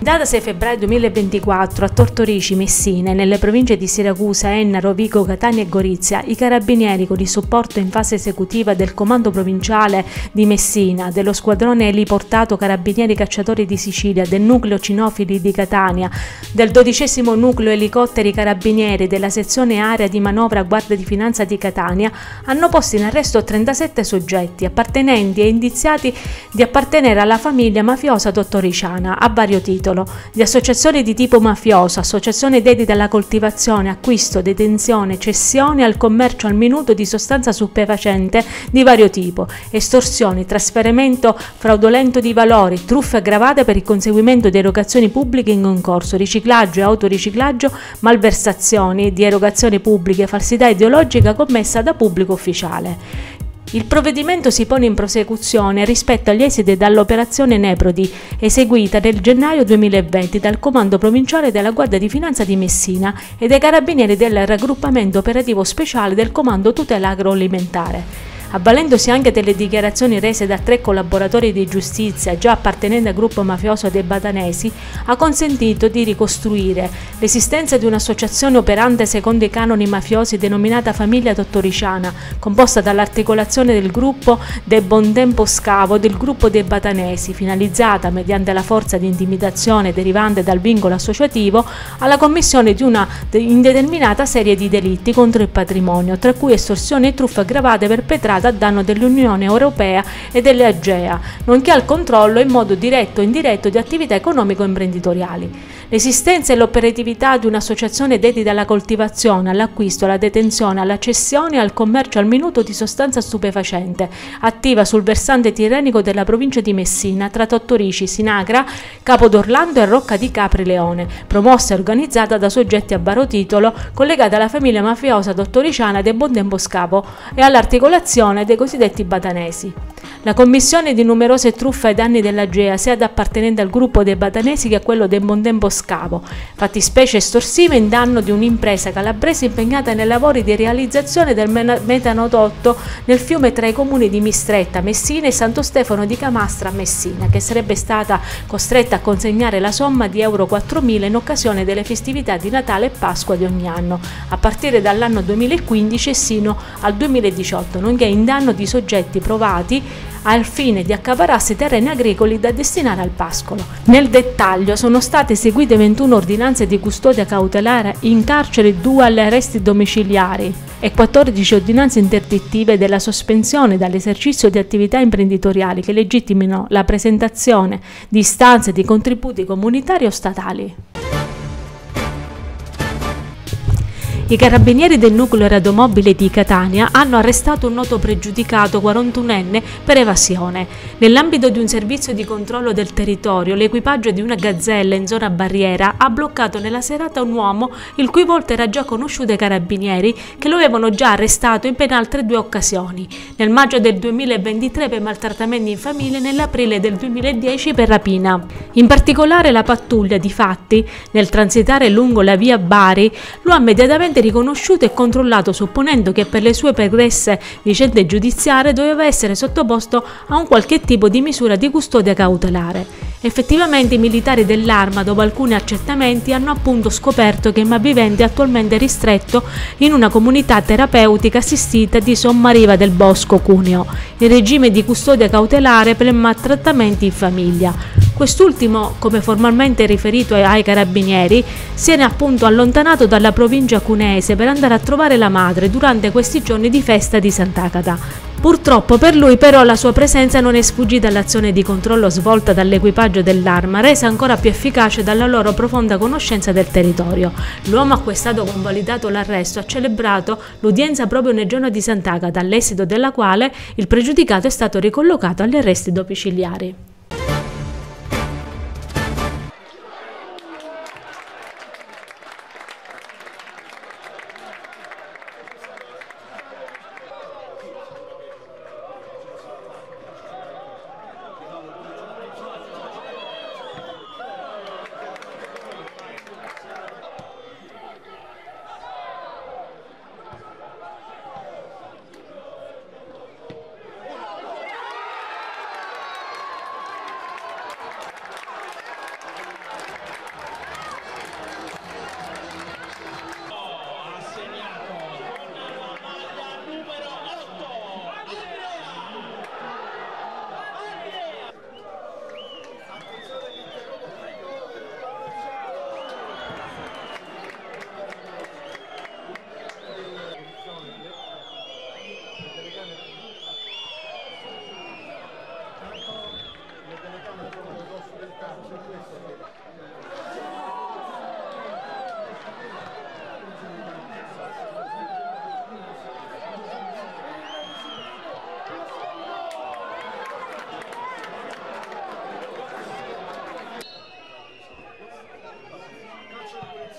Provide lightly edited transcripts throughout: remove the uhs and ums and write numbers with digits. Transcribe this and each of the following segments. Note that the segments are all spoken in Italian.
In data 6 febbraio 2024 a Tortorici, Messina, nelle province di Siracusa, Enna, Rovigo, Catania e Gorizia, i carabinieri, con il supporto in fase esecutiva del Comando Provinciale di Messina, dello Squadrone Eliportato Carabinieri Cacciatori di Sicilia, del Nucleo Cinofili di Catania, del 12° Nucleo Elicotteri Carabinieri, della sezione area di manovra Guardia di Finanza di Catania, hanno posto in arresto 37 soggetti appartenenti e indiziati di appartenere alla famiglia mafiosa tortoriciana a vario titolo, di associazioni di tipo mafioso, associazione dedita alla coltivazione, acquisto, detenzione, cessione al commercio al minuto di sostanza stupefacente di vario tipo, estorsioni, trasferimento fraudolento di valori, truffe aggravate per il conseguimento di erogazioni pubbliche in concorso, riciclaggio e autoriciclaggio, malversazioni di erogazioni pubbliche, falsità ideologica commessa da pubblico ufficiale. Il provvedimento si pone in prosecuzione rispetto agli esiti dall'operazione Nebrodi, eseguita nel gennaio 2020 dal Comando Provinciale della Guardia di Finanza di Messina e dai Carabinieri del Raggruppamento Operativo Speciale del Comando Tutela Agroalimentare. Avvalendosi anche delle dichiarazioni rese da 3 collaboratori di giustizia già appartenenti al gruppo mafioso dei Batanesi, ha consentito di ricostruire l'esistenza di un'associazione operante secondo i canoni mafiosi denominata Famiglia Tortoriciana, composta dall'articolazione del gruppo De Bontempo Scavo e del gruppo dei Batanesi, finalizzata, mediante la forza di intimidazione derivante dal vincolo associativo, alla commissione di una indeterminata serie di delitti contro il patrimonio, tra cui estorsione e truffe aggravate perpetrate a danno dell'Unione Europea e delle AGEA, nonché al controllo in modo diretto o indiretto di attività economico-imprenditoriali. L'esistenza e l'operatività di un'associazione dedita alla coltivazione, all'acquisto, alla detenzione, alla cessione e al commercio al minuto di sostanza stupefacente, attiva sul versante tirrenico della provincia di Messina, tra Tortorici, Sinagra, Capo d'Orlando e Rocca di Capri Leone, promossa e organizzata da soggetti a vario titolo collegati alla famiglia mafiosa tortoriciana dei Bontempo Scavo e all'articolazione dei cosiddetti batanesi. La commissione di numerose truffe ai danni dell'AGEA, sia da appartenente al gruppo dei Batanesi che a quello dei Bontempo Scavo, fattispecie estorsive in danno di un'impresa calabrese impegnata nei lavori di realizzazione del metanodotto nel fiume tra i comuni di Mistretta, Messina e Santo Stefano di Camastra, Messina, che sarebbe stata costretta a consegnare la somma di euro 4.000 in occasione delle festività di Natale e Pasqua di ogni anno, a partire dall'anno 2015 e sino al 2018, nonché in danno di soggetti provati al fine di accaparrarsi terreni agricoli da destinare al pascolo. Nel dettaglio sono state eseguite 21 ordinanze di custodia cautelare in carcere, 2 alle arresti domiciliari e 14 ordinanze interdittive della sospensione dall'esercizio di attività imprenditoriali che legittimino la presentazione di istanze di contributi comunitari o statali. I carabinieri del nucleo aeromobile di Catania hanno arrestato un noto pregiudicato 41enne per evasione. Nell'ambito di un servizio di controllo del territorio, l'equipaggio di una gazzella in zona barriera ha bloccato nella serata un uomo il cui volto era già conosciuto ai carabinieri, che lo avevano già arrestato in ben altre 2 occasioni, nel maggio del 2023 per maltrattamenti in famiglia e nell'aprile del 2010 per rapina. In particolare la pattuglia, difatti, nel transitare lungo la via Bari, lo ha immediatamente riconosciuto e controllato, supponendo che per le sue pregresse vicende giudiziarie doveva essere sottoposto a un qualche tipo di misura di custodia cautelare. Effettivamente i militari dell'Arma, dopo alcuni accertamenti, hanno appunto scoperto che il malvivente è attualmente ristretto in una comunità terapeutica assistita di Sommariva del Bosco, Cuneo, in regime di custodia cautelare per maltrattamenti in famiglia. Quest'ultimo, come formalmente riferito ai carabinieri, si è appunto allontanato dalla provincia cuneese per andare a trovare la madre durante questi giorni di festa di Sant'Agata. Purtroppo per lui però la sua presenza non è sfuggita all'azione di controllo svolta dall'equipaggio dell'Arma, resa ancora più efficace dalla loro profonda conoscenza del territorio. L'uomo a cui è stato convalidato l'arresto ha celebrato l'udienza proprio nel giorno di Sant'Agata, all'esito della quale il pregiudicato è stato ricollocato agli arresti domiciliari.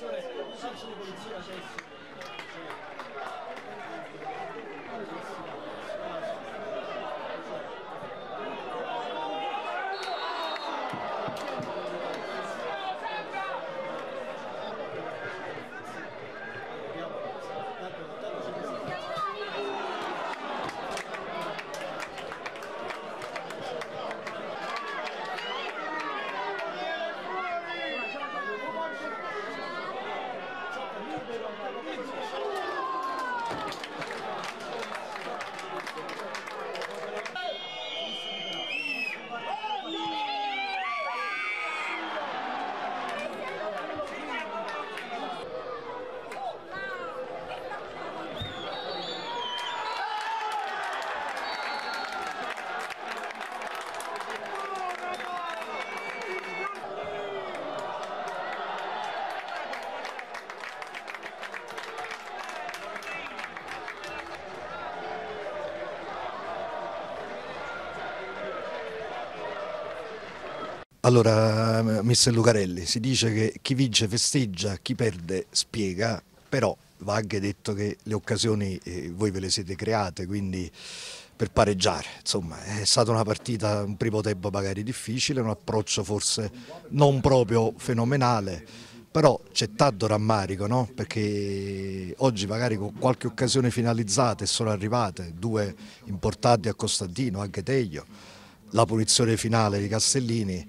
Allora, mister Lucarelli, si dice che chi vince festeggia, chi perde spiega, però va anche detto che le occasioni voi ve le siete create, quindi per pareggiare, insomma, è stata una partita, un primo tempo magari difficile, un approccio forse non proprio fenomenale, però c'è tanto rammarico, no? Perché oggi magari con qualche occasione finalizzata e sono arrivate due importanti a Costantino, anche Teglio, la punizione finale di Castellini,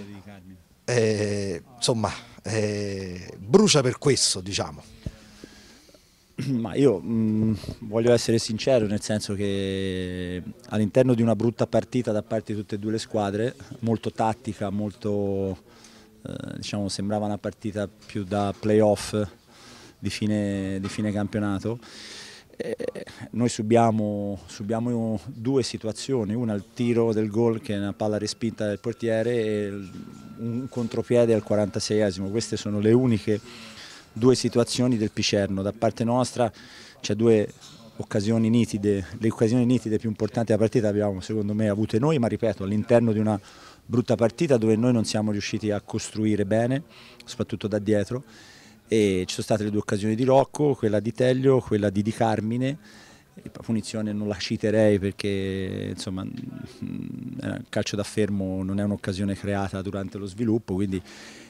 insomma, brucia per questo, diciamo. Ma io voglio essere sincero, nel senso che all'interno di una brutta partita da parte di tutte e due le squadre, molto tattica, molto, diciamo, sembrava una partita più da playoff di fine campionato, noi subiamo due situazioni, una il tiro del gol che è una palla respinta del portiere e un contropiede al 46esimo, queste sono le uniche due situazioni del Picerno. Da parte nostra c'è due occasioni nitide, le occasioni nitide più importanti della partita abbiamo secondo me avute noi, ma ripeto all'interno di una brutta partita dove noi non siamo riusciti a costruire bene, soprattutto da dietro, e ci sono state le due occasioni di Rocco, quella di Teglio, quella di Di Carmine. La punizione non la citerei perché insomma il calcio d'affermo non è un'occasione creata durante lo sviluppo, quindi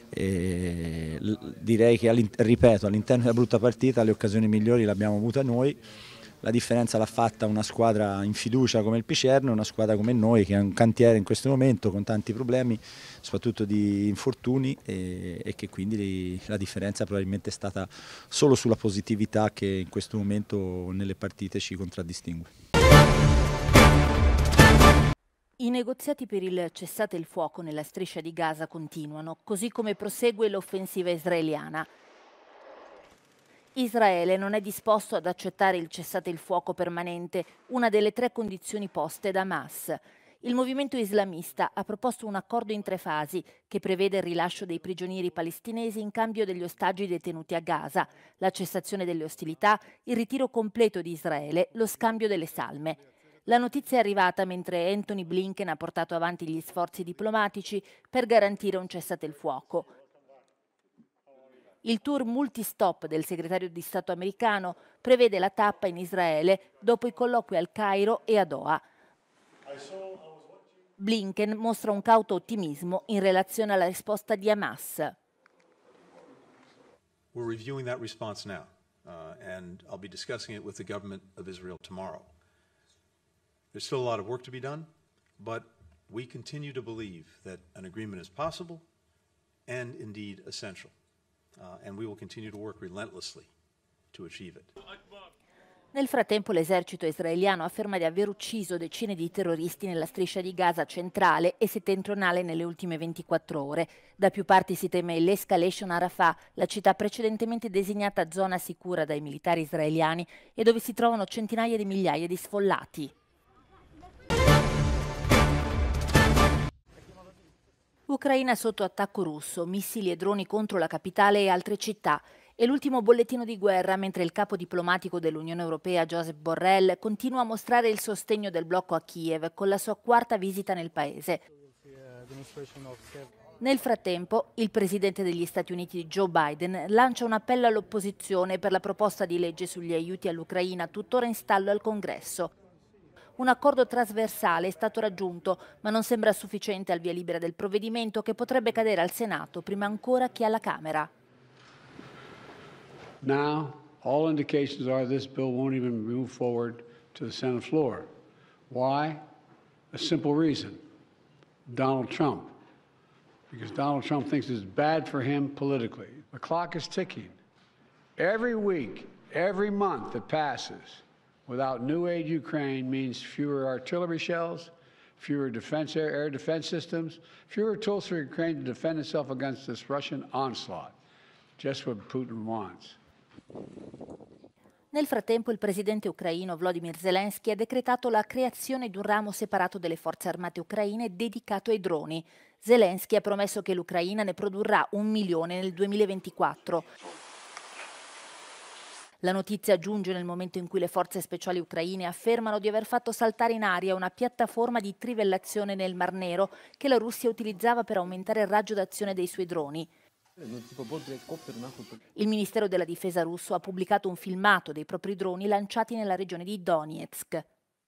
direi che ripeto, all'interno della brutta partita le occasioni migliori le abbiamo avute noi. La differenza l'ha fatta una squadra in fiducia come il Picerno e una squadra come noi che è un cantiere in questo momento con tanti problemi, soprattutto di infortuni, e che quindi la differenza probabilmente è stata solo sulla positività che in questo momento nelle partite ci contraddistingue. I negoziati per il cessate il fuoco nella striscia di Gaza continuano, così come prosegue l'offensiva israeliana. Israele non è disposto ad accettare il cessate il fuoco permanente, una delle tre condizioni poste da Hamas. Il movimento islamista ha proposto un accordo in tre fasi che prevede il rilascio dei prigionieri palestinesi in cambio degli ostaggi detenuti a Gaza, la cessazione delle ostilità, il ritiro completo di Israele, lo scambio delle salme. La notizia è arrivata mentre Anthony Blinken ha portato avanti gli sforzi diplomatici per garantire un cessate il fuoco. Il tour multistop del segretario di Stato americano prevede la tappa in Israele dopo i colloqui al Cairo e a Doha. Blinken mostra un cauto ottimismo in relazione alla risposta di Hamas. We're reviewing that response now, and I'll be discussing it with the government of Israel tomorrow. There's still a lot of work to be done, but we continue to believe that an agreement is possible and indeed essential. And we will continue to work relentlessly to achieve it. Nel frattempo l'esercito israeliano afferma di aver ucciso decine di terroristi nella striscia di Gaza centrale e settentrionale nelle ultime 24 ore. Da più parti si teme l'escalation a Rafah, la città precedentemente designata zona sicura dai militari israeliani e dove si trovano centinaia di migliaia di sfollati. Ucraina sotto attacco russo, missili e droni contro la capitale e altre città. È l'ultimo bollettino di guerra mentre il capo diplomatico dell'Unione Europea, Josep Borrell, continua a mostrare il sostegno del blocco a Kiev con la sua quarta visita nel paese. Nel frattempo, il presidente degli Stati Uniti Joe Biden lancia un appello all'opposizione per la proposta di legge sugli aiuti all'Ucraina tuttora in stallo al Congresso. Un accordo trasversale è stato raggiunto, ma non sembra sufficiente al via libera del provvedimento che potrebbe cadere al Senato prima ancora che alla Camera. Now, all indications are this bill won't even move forward to the Senate floor. Why? A simple reason. Donald Trump. Because Donald Trump thinks it's bad for him politically. The clock is ticking. Every week, every month that passes without new aid to Ukraine means fewer artillery shells, fewer air defense systems, fewer tools for Ukraine to defend itself against this Russian onslaught. Just what Putin wants. Nel frattempo il presidente ucraino Volodymyr Zelensky ha decretato la creazione di un ramo separato delle forze armate ucraine dedicato ai droni. Zelensky ha promesso che l'Ucraina ne produrrà 1 milione nel 2024. La notizia giunge nel momento in cui le forze speciali ucraine affermano di aver fatto saltare in aria una piattaforma di trivellazione nel Mar Nero che la Russia utilizzava per aumentare il raggio d'azione dei suoi droni. Il Ministero della Difesa russo ha pubblicato un filmato dei propri droni lanciati nella regione di Donetsk.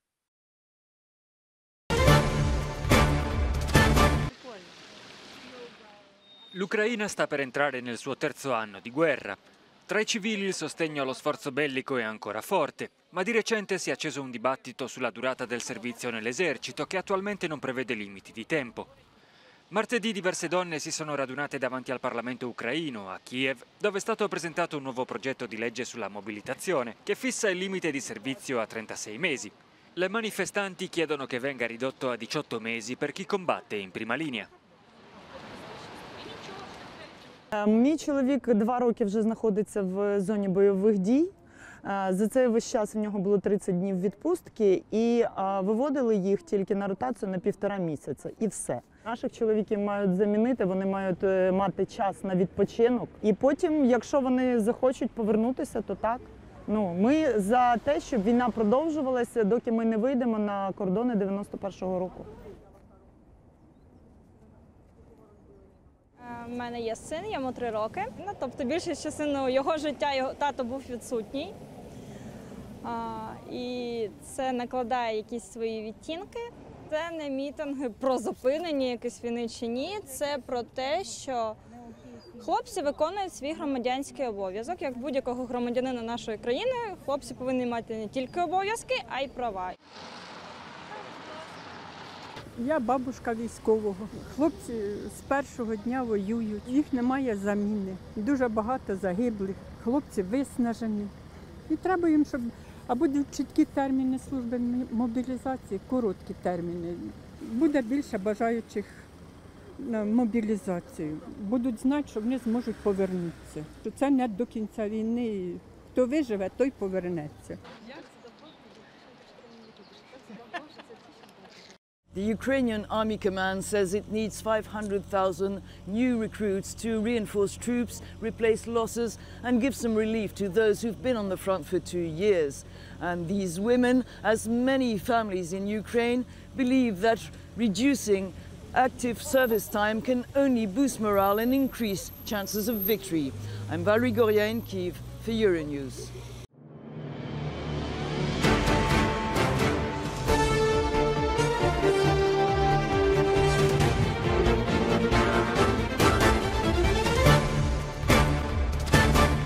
L'Ucraina sta per entrare nel suo terzo anno di guerra. Tra i civili il sostegno allo sforzo bellico è ancora forte, ma di recente si è acceso un dibattito sulla durata del servizio nell'esercito che attualmente non prevede limiti di tempo. Martedì diverse donne si sono radunate davanti al Parlamento ucraino, a Kiev, dove è stato presentato un nuovo progetto di legge sulla mobilitazione che fissa il limite di servizio a 36 mesi. Le manifestanti chiedono che venga ridotto a 18 mesi per chi combatte in prima linea. Мій чоловік 2 роки вже знаходиться в зоні бойових дій. За цей весь час в нього було 30 днів відпустки і виводили їх тільки на ротацію на 1,5 місяця і все. Наших чоловіків мають замінити, вони мають мати час на відпочинок. І потім, якщо вони захочуть повернутися, то так. Ми за те, щоб війна продовжувалася, доки ми не вийдемо на кордони 91-го року. У мене є син, йому 3 роки. Тобто більшість частини його життя його тато був відсутній. І це накладає якісь свої відтінки. Це не мітинги про зупинення якоїсь війни чи ні. Це про те, що хлопці виконують свій громадянський обов'язок. Як будь-якого громадянина нашої країни, хлопці повинні мати не тільки обов'язки, а й права. Я бабушка військового. Хлопці з першого дня воюють, їх немає заміни. Дуже багато загиблих, хлопці виснажені. І треба їм, щоб або чіткі терміни служби мобілізації, короткі терміни. Буде більше бажаючих на мобілізацію. Будуть знати, що вони зможуть повернутися. Це не до кінця війни. Хто виживе, той повернеться. The Ukrainian Army Command says it needs 500,000 new recruits to reinforce troops, replace losses and give some relief to those who've been on the front for 2 years. And these women, as many families in Ukraine, believe that reducing active service time can only boost morale and increase chances of victory. I'm Valerie Goria in Kyiv for Euronews.